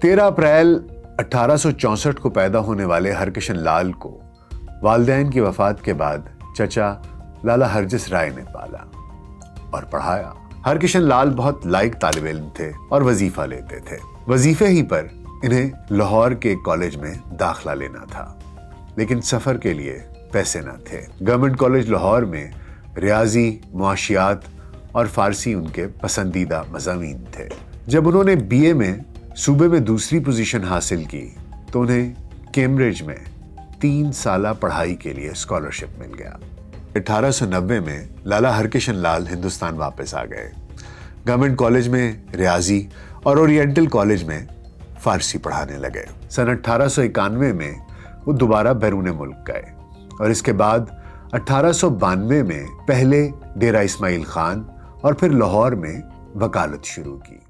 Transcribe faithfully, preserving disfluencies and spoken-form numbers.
तेरह अप्रैल अठारह सौ चौसठ को पैदा होने वाले हरकिशन लाल को वालिदैन की वफात के बाद चचा लाला हरजिस राय ने पाला और पढ़ाया। हरकिशन लाल बहुत लायक तालिब इल्म थे और वजीफा लेते थे। वजीफे ही पर इन्हें लाहौर के कॉलेज में दाखिला लेना था, लेकिन सफर के लिए पैसे न थे। गवर्नमेंट कॉलेज लाहौर में रियाजी, मुआशियात और फारसी उनके पसंदीदा मज़ामीन थे। जब उन्होंने बीए में सूबे में दूसरी पोजीशन हासिल की तो उन्हें कैम्ब्रिज में तीन साला पढ़ाई के लिए स्कॉलरशिप मिल गया। अठारह सौ नब्बे में लाला हरकिशन लाल हिंदुस्तान वापस आ गए। गवर्नमेंट कॉलेज में रियाजी और ओरिएंटल कॉलेज में फारसी पढ़ाने लगे। सन अठारह सौ इक्यानवे में वो दोबारा बैरून मुल्क गए और इसके बाद अठारह सौ बानवे में पहले डेरा इस्माइल खान और फिर लाहौर में वकालत शुरू की।